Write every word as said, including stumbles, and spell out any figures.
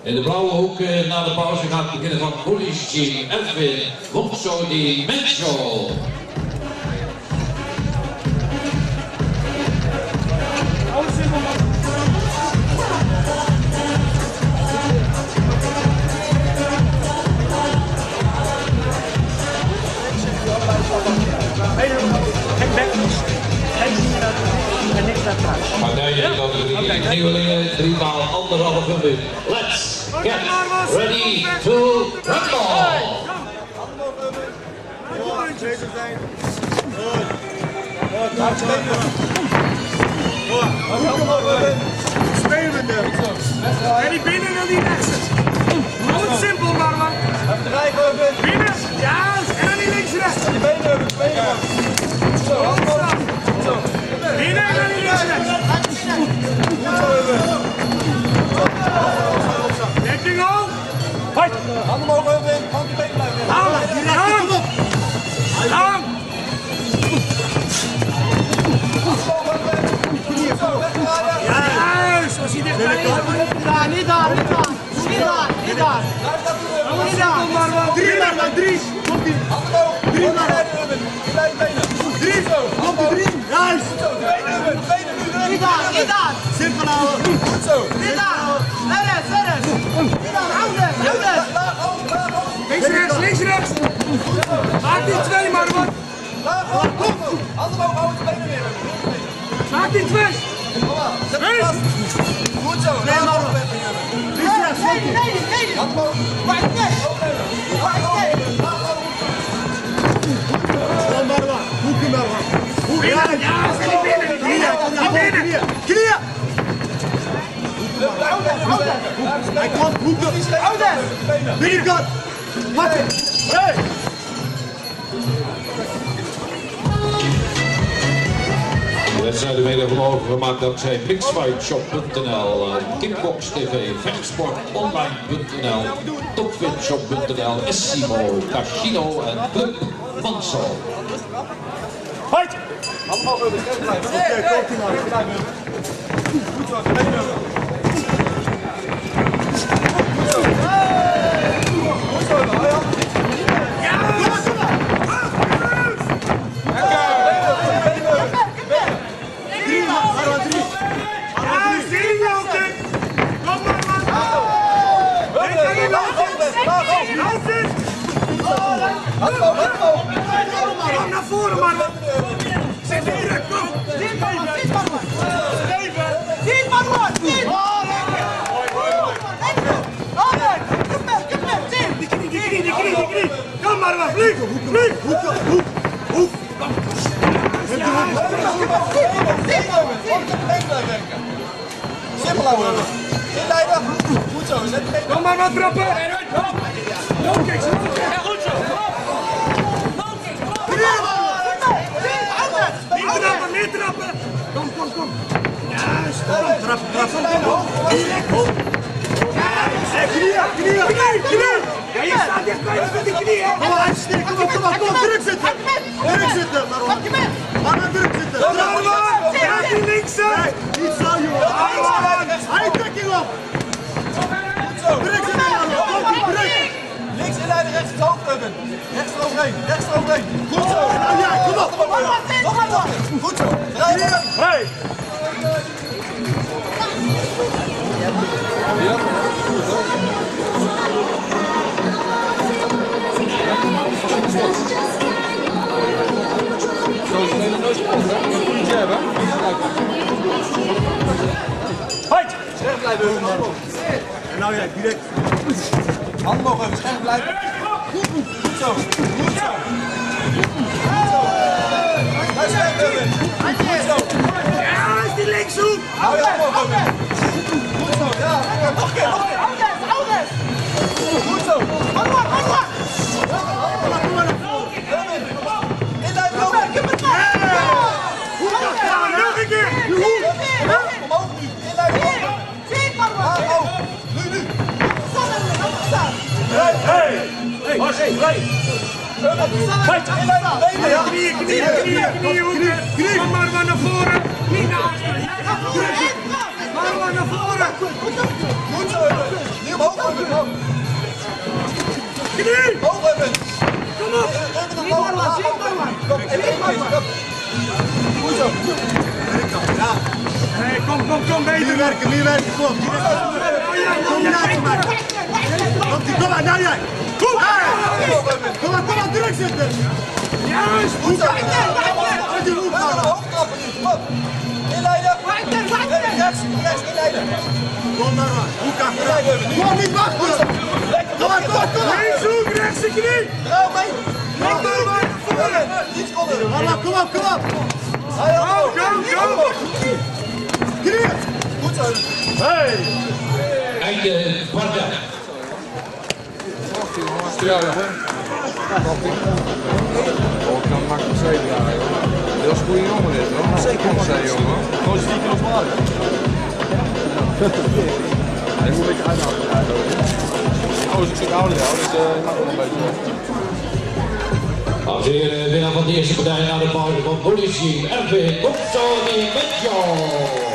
In de blauwe hoek na de pauze gaat beginnen van Police Team Edwin Wongso di Mencho. Partijen dat de nieuwelingen driemaal anderhalve minuut. Let's get ready to rumble! En die binnen wil die rechts. Hou het simpel, Marwan. Binnen, ja, en dan die links rechts. Die benen, benen. Zo, zo. Binnen en dan die links rechts. Dekking op. Hoi. Handen omhoog, Erwin. Hand je been blijven. Hou, hou. Hou. Juist, als hij dichtbij is. Ja, niet daar, niet daar. Niet daar, niet daar. Niet daar. Drie, maar drie. Komt ie. Drie, maar drie zo. Komt ie, drie. Juist. Benen, benen nu. Niet daar, niet daar. Simpel houden. Goed zo. Niet daar. Verder, verder. Niet daar, houden, houden. Links, rechts, links, rechts. Maak die twee, maar wat. Handen omhoog, hou het benen weer. Maak die twee. Goed zo. Nee, maar nee, nee, nee, nee. Wacht net. Wacht net. Marwa, hoekje Marwa. Hoekje. Ja, ja, die binnen, die binnen, die binnen. Knieën. Hij komt, hoeken. Binnenkant. Wat? Hey. De wedstrijden werden vermogen gemaakt dankzij mixfightshop punt n l, Kickbox T V, vechtsportonline punt n l, topfitshop punt n l, Essimo, Casino en Club Manso. Fight! Allemaal over de scherm blijven. Oké, komt ie maar. Goed zo, benen. Goed zo. Goed zo, hou je. Kom naar voren, man! Zet de druk, kom! Zit maar, man, zit maar, man! Zit maar, man, zit! Kom maar, kom maar, zit! Die knie, die knie, die knie, die knie! Kom maar, man, vlieg! Vlieg! Hoek, hoek, hoek! Zit maar, zit maar, zit! Simpel houden! Inleiden! Goed zo, zet je. Kom maar, wat trappen! Low kicks, low kicks! Goed zo! Meer trappen, meer trappen! Kom, kom, kom! Juist! Trap, trap, trap! Juist! Knieën, knieën, knieën, knieën! Ja, je staat dichtbij met die knieën! Kom maar, uitsteken, kom op, kom op, kom op! Druk zitten! Druk zitten, Marwan! Marwan, druk zitten! Marwan! Ja, die linkse! Niet zo, joh! Marwan! Hij dekking op! Druk zitten, Marwan! Kom, druk! Links inleiden, rechts het hoofd hebben. Rechts eroverheen, rechts eroverheen. Goed zo. Nou ja, kom op. Nog een dag. Goed zo. Rijden. Hey. Zo spelen nooit spelen, hè? Dat moet je hebben. Fight. Scherp blijven. En nou jij, direct. Handen mogen even scherp blijven. Goed zo, goed zo. Goed zo. Goed zo. Ja, is die linkshoek. Hou je handen omhoog. Goed zo, ja. Nog een keer, nog een keer. Goed zo. Hou maar, hou maar. Kom maar naar voren. Inleiden, kom maar. Goed zo, ja, nog een keer. Omhoog nu, inleiden. Zit maar, man! Nu, nu. Hey, hey! Hey, hey! Hey! Knieën, knieën, knieën, knieën, hoeken! Kom maar maar naar voren! Niet naar achteren! Maar maar naar voren! Goed zo! Knie! Hoog hebben. Kom op! Niet Marwan, zie Marwan. Kom, even Marwan. Goed zo. Ja. Hey, kom, kom, kom, beter. Meer werken, meer werken, kom. Kom naast mij. Kom, kom maar, nou jij. Kom Kom maar, kom maar, druk zitten. Juist! Goed zo. Uit die hoek, Marwan. Hoog trappen nu, kom. Inleiden. Rechts, rechts, inleiden. Kom Marwan, hoek achter. Kom niet wachten. Kom maar, kom maar, kom maar. Links hoek, rechts de knie. Trouw mee. Kom Marwan, naar voren. Niet schonnen. Marwan, kom op, kom op. Go, go, go. Knie. Goed zo. Hey. Einde partij. Ja, ja. Oh, ik kan makkelijk zeven jaar, joh. Dat is een goede jongen dit, hoor. Zeker een goede jongen. Gewoon vier kilo zwaar. Hij moet een beetje uithouden. Oh, is een stuk ouder, ja. Dus uh, mag wel een beetje. Dames en heren, winnaar van de eerste partij aan de bouw van politie, R V Kopsoni met jou.